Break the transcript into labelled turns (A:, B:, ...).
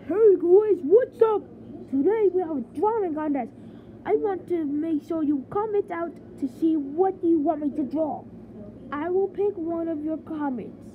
A: Hey guys, what's up? Today we have a drawing contest. I want to make sure you comment out to see what you want me to draw. I will pick one of your comments.